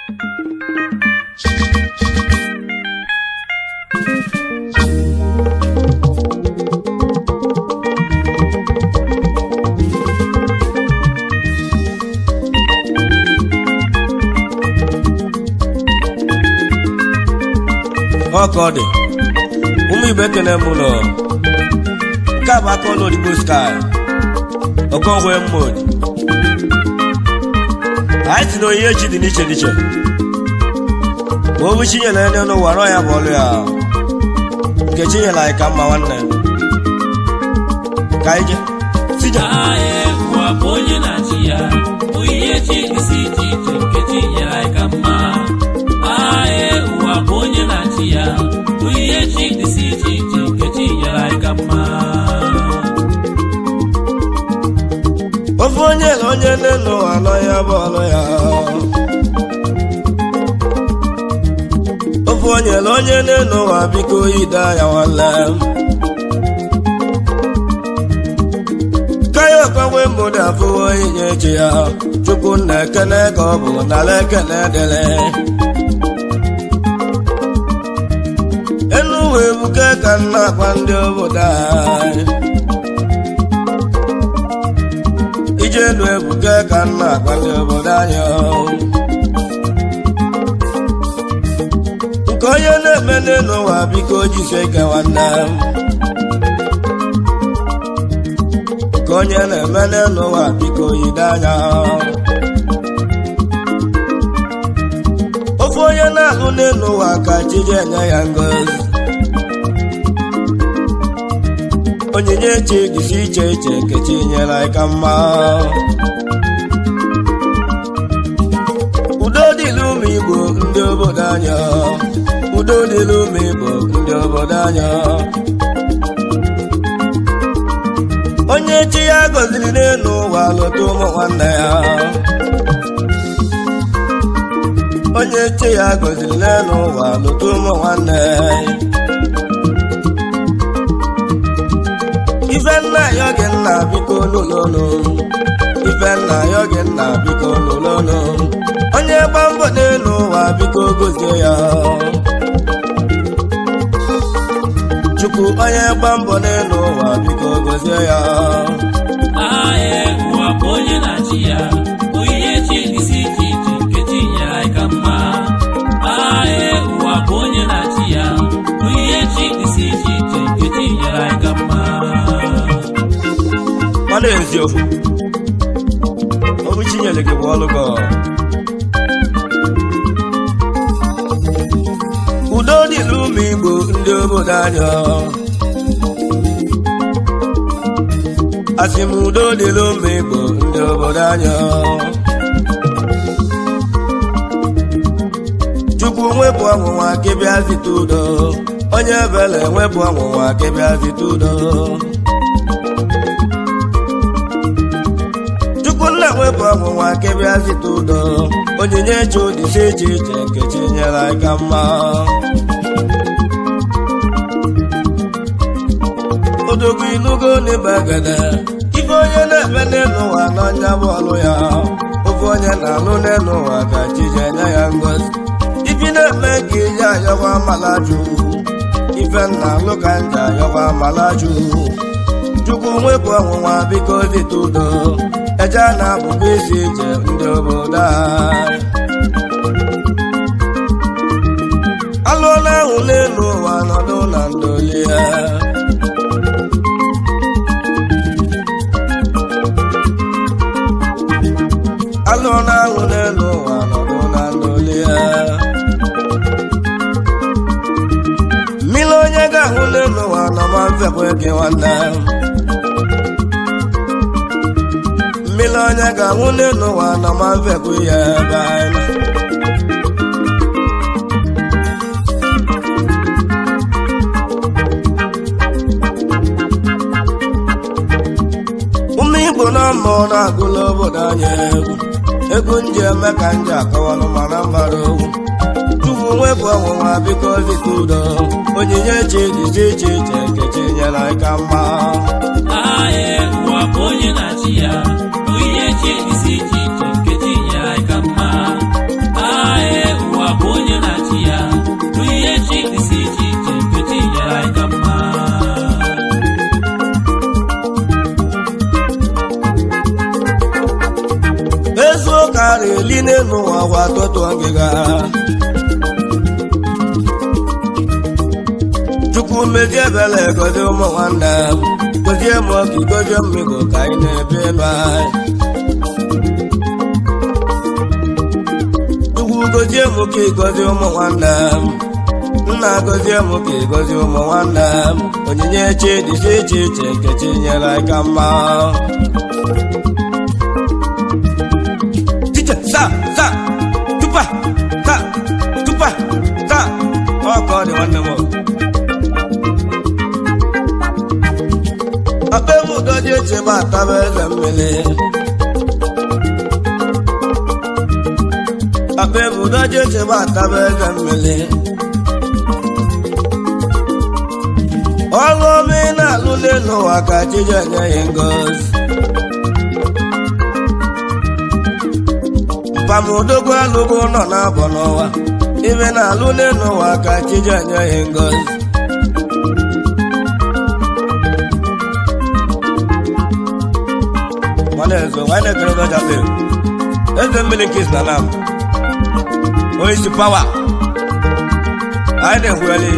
Okodi umu ibekene muno kaba kono di sky okonwe mode aiti no yechi di niche mo wichi nyele ne no waro ya bolu ya kechi nyela ka ma wanne kaije sija ae wa bonye na tia o yechi di siji kechi nyela ka ma ae wa bonye na tia o yechi di siji kechi nyela ka ma ofonye lonye ne no ano ya bolu ya ofonye lonye ne no wa biko ida ya wala kayo kwawe mboda fuwo inyeche ya chukwu na kene ka obu na lekene dele enu we buke ka na kwa ndi obodo ije nu ebuke ka na kwa ndi obodo anyo nkoye na emene no wa biko jise ke wanna konye na emene no wa biko yidanya ofoye na hune no wa ka chije nya ya ngozi onyenye che gisi che ke chinyela ka mma udo dilu mi igbo ndị obodo anya udo dilu mi igbo ndị obodo anya onye chi ya gọziri n'elu ụwa lọta ụmụ nwanne ya onye chi ya gọziri n'elu ụwa lọta ụmụ nwanne ife nna ya oge nna biko n'ụlọnụ ife nna ya oge nna biko n'ụlọnụ onye gba mbọ n'elu ụwa biko gozie ya chukwu onye gba mbọ n'elu ụwa biko gozie ya ae wa bonye na tia o yechi di siji kechi nyela ka ma ae wa bonye na tia o yechi di siji kechi nyela ka ma mana eziokwu obu chinyere gị bụ ọlụ gọ udo dịlu ụmụ igbo ndị obodo anya asị m udo dịlu ụmụ igbo ndị obodo anya chukwu nwepụ ọnwụnwa kebịa zite udo onye ebele nwepụ ọnwụnwa kebịa zite udo chukwu nna nwepụ ọnwụnwa kebịa zite udo onyinye chi odisi iche iche nkechi nyere aka mma odogwu inugo n'ibegede ife onye na-eme n'elu ụwa n'ọnya bụ ọlụ ya ofe onye na-alụ n'elu ụwa ka chi ji enye ya ngozi ifi na-eme ka iji ayọkwa malaju ife nna alụ ka nja ayọkwa malaju chukwu nwepụ ọnwụnwa biko zite udo eje na-abụkwa isi ije ndị obodo anyị alụọla ahụ n'elu ụwa nọdụ na ndoli ya alụọla ahụ n'elu ụwa nọdụ na ndoli ya mmiri onye ga-ahụ n'elu ụwa nọ ma mfekwa gị nwanne mmiri onye ga-ahụ n'elu ụwa nọ ma mfekwa ya ebe anyị ụmụ igbo na mmụọ na-agụla obodo anyị egwu nji eme ka nji akọwalụ mara mbara ogwu chukwu nwepụ ọnwụnwa biko zite udo onyinye chi dịzi iche iche nkechi nyere aka mma ae wa bonye na tia o yechi di siji kechi nyela ka ma ae n'elu ụwa kwa tụtụ ngịga Chukwu mezie ebele gozie ụmụ nwanne m gozie m ọka gozie mmigbo ka anyị na-ebi elu anyị Chukwu gozie m ka gozie ụmụ nwanne m nna gozie m ka gozie ụmụ nwanne m onyinye chi dịzi iche iche nke chi nyere anyị ka mma sa tupa ọkọ dị nwanne m akpa ebe udoji eche ma ataba eze mmiri akpa ebe udoji eche ma ataba eze mmiri ọlụ ome na-alụ n'ụwa ka chi ji enye ya ngozi Pamodogwu alụgo nọ n'abọ n'ụwa ibe na-alụ n'ụwa ka chi ji enye ya ngozi Mwanezo wane keredo jabe eze mmiri nkis na nam oisi pawa anyị na-ehweli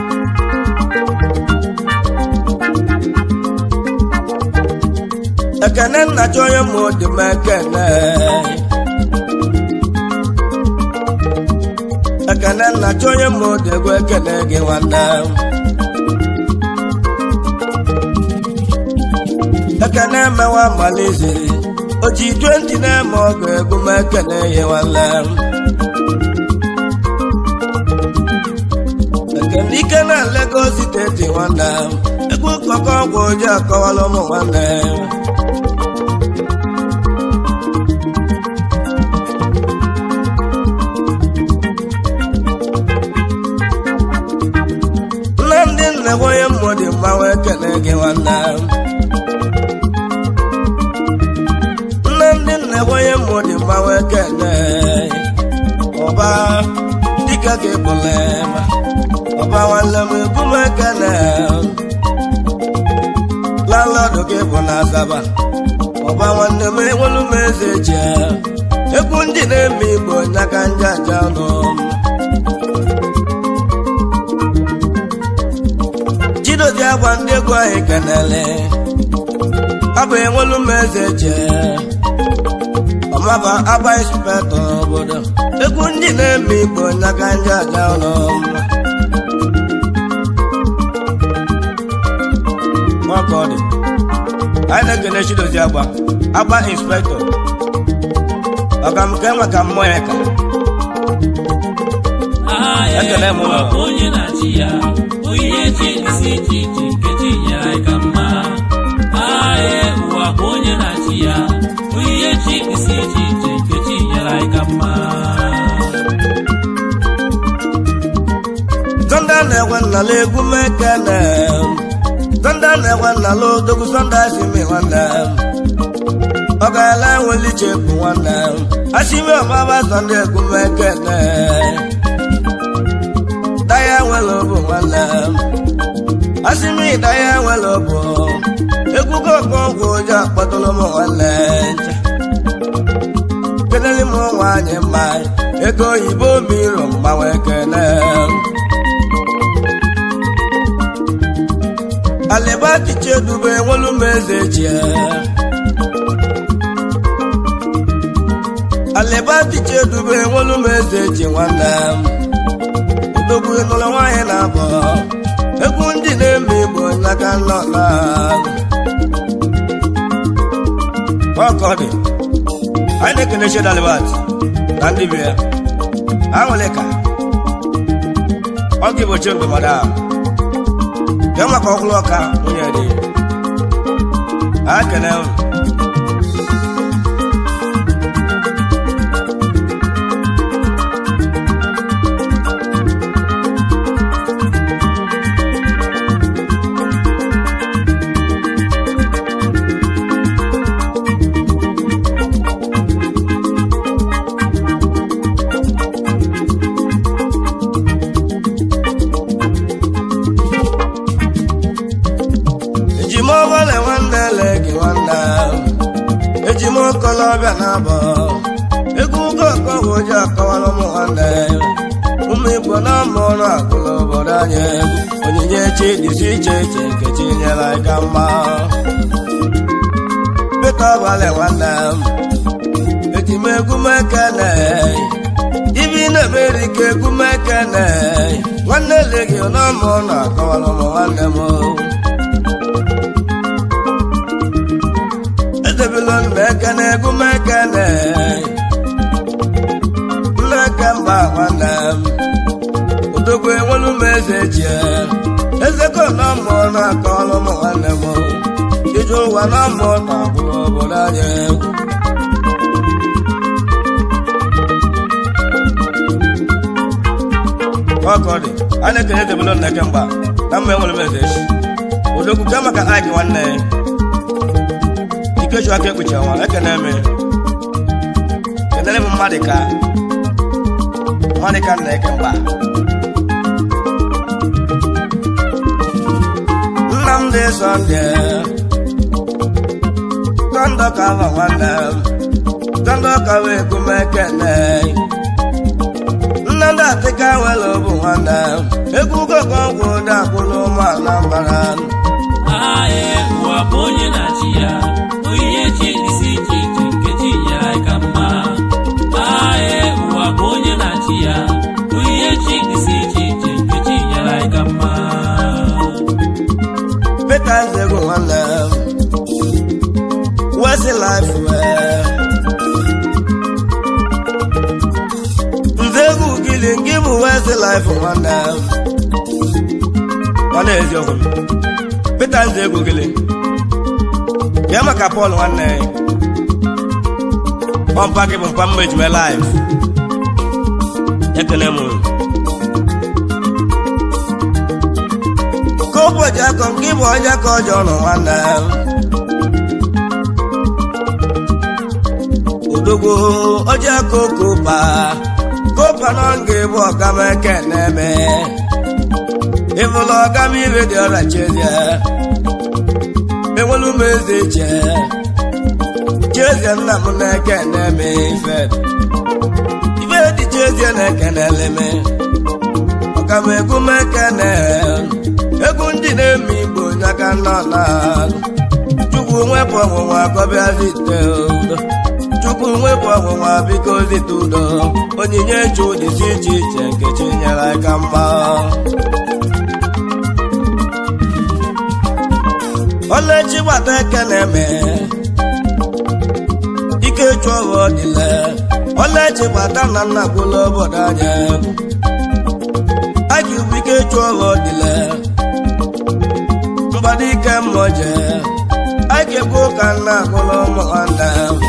ekene nna chọ onye mmụọ dị m ekene Ekene nna chọ onye mmụọ dị egwu ekene gị nwanne Ekene emewa malize oji 20 na-eme ọgụ egwu m ekene ya nwanne Ekene ike na Lagos steeti nwanne egwu kọkọ ọgwụ oji akọwala ụmụ nwanne Onye mmụọ dị mmanwụ ekele gị nwanne nne ndị nne onye mmụọ dị mmanwụ ekele ọba dịka gị bụla ọba nwanne m ebu m ekele lalọdụ gị bụ na Asaba ọba nwanne m enwelu m eze je egwu ndị na-eme Igbo nyaka njaja ọnụ Chidozie agwa ndị egwu anyị kenele abụ enwelu m eze je ọmaba aba inspectọ obodo egwu ndị na-eme Igbo nyaka nje aja ụlọ makọdị anyị na-ekele Chidozie agba inspectọ ọkamke maka mmụọ ya ka ekele m onye na-achị ya Oyiye chi isi iche iche nke chi nyere anyị ka mma ụwa bụ onye na-achị ya oyiye chi isi iche iche nke chi nyere anyị ka mma Zonda na-enwe nnala egwu mekene Zonda na-enwe nnala odogwu Zonda asimi nwanne ọ ga-ala enweli chepu nwanne asimi ọmaba Zonda egwu mekene Daya nwere obu nwanne asimi daya nwere obu egwu kọkọ ọgwụ oji akpọtụrụ m nwanne keneli m nwaanyị mma ego oyibo mmiri mgbanwe ekene Alibati Chedube nwelu m eze chie Alibati Chedube nwelu m eze chi nwanne Odogwu n'ụlọ nwaanyị na-abọ egwu ndị na-eme Igbo n'aka nnọla ọkọdị anyị na-ekene Chedi Alibati na ndị be ya ha nwere ka ọ ga-egbochi ndụmọdụ ahụ ya maka ọkwụlụ ọka nwunye dị ha kene oji akọwara ụmụ nwanne ụmụ Igbo na mmụọ agụla obodo anyị onyinye chi dịzi iche iche nke chi nyere anyị ka mma Peter Ọbalị nwanne m eji m egwu m ekene ibi na-emeri ka egwu m ekene nwanne legi na mmụọ na-akọwara ụmụ nwanne m edebilon m ekene egwu m ekene nneke mba nwanne m odogwu enwelu m eze chie ezeko na mmụọ na-akọwara ụmụ nwanne m ije ụwa na mmụọ na-abụrụ obodo anyị egwu ọkọdị a na-ekele edebelo nneke mgba na mma enwere m eze echi odogwu gaa maka aki nwanne ikechu aka ekpuchi ọnwa ekene eme kenere m mmadụ ka nneke mgba Nnamdi Sọnde tọndọka bụ nwanne m tọndọka bụ egwu m ekene Nnamdi Atịka nwere obu nwanne m egwu gọgọgwụ dakwụrụ ụmụ Anambra ụwa bụ onye na-achị ya onyinye chi dịsi iche iche nke chi nyere anyị ka mma ụwa bụ onye na-achị ya onyinye chi dịsi iche iche nke chi nyere anyị ka mma Peter Nzegwu nwanne m Westlife Nzegwu gili ngị bụ Westlife nwanne m ọ na-eziokwu Peter Nzegwu gili ya maka Paul nwanne ọmpa gị bụ mpa mma ejime live ekele m ka ụbọchị akọ nke bụ onye ka ọjọọ nọ nwanne odogwu ọjọọ aka kopa nọ nga bụ ọgam ekene eme ịbụla ọgam ire dị ọrịa chezie enwelu m eze chezie nna m na-ekene eme ife dị chezie na-ekene eleme ọgam egwu m ekene egwu ndị na-eme Igbo nyaka nọ na Chukwu nwepụ ọnwụnwa kọbịa zite udo Chukwu nwepụ ọnwụnwa biko zite udo onyinye chu dịzi iche iche nke chi nyere anyị ka mma Olechi gbata ekene eme ike chụ ọghọ dịle Olechi gbata na nna gwụla obodo anyị Aki bụ ike chụ ọghọ dịle mgbada ike mmụje Aki bụ ka nna gwụla ụmụ nwanne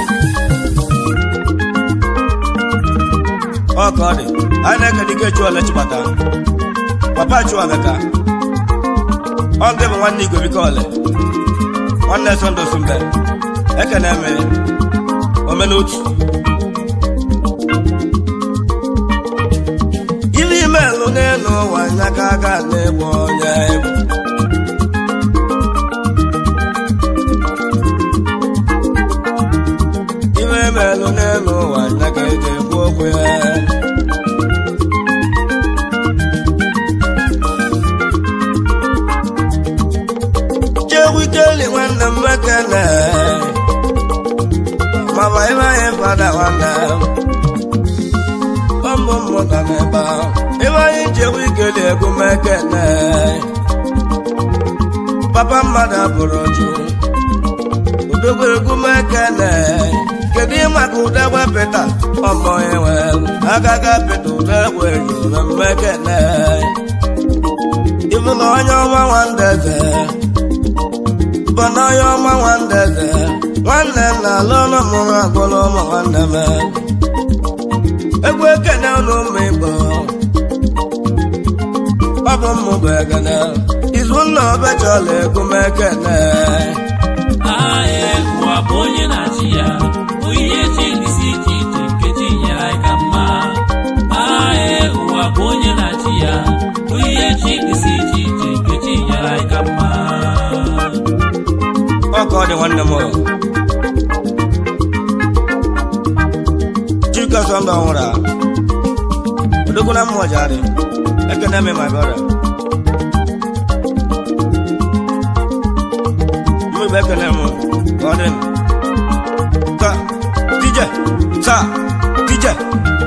ọkọdị a na-ekele ike chụ Olechi gbata papa chụ Emeka ọ nke bụ nwanne Igwe biko ole nwanne Sọnde Osumbe ekene eme omenutu ili imelụ n'elu ụwa nyaka aga na-egbu onye egwu iwe emelụ n'elu ụwa nyaka eji egbu okwu ya Chewikeli nwanne m ekene mama ebe anyị fada nwanne ọmụ mmụta n'ebe ebe anyị Chewikeli egwu m ekene papa mmadụ abụrụ jụ odogwu egwu m ekene kedu maka ụdegbe Pita ọmụ enwe agaga Pita ụdegbe jụrụ m ekene ịbụ na onye ọma nwandeze bana yo ma wandeze nwanne na lono mụrụ agụlụ ụmụ nwanne m egwu ekene ụlọ ụmụ Igbo ọ bụ mmụ bụ ekene izu nna obechọla egwu m ekene ụwa bụ onye na-achị ya onyinye chi dịsi iche iche nke chi nyere anyị ka mma ụwa bụ onye na-achị ya onyinye chi dịsi iche iche nke chi nyere anyị ka mma ọkọ dị nwanne m Chika ọsọ ndụ ọhụrụ a odogona mmụọ jari ekene me my brother mụ bụ ekene mụ ka ọ dị ka DJ sa DJ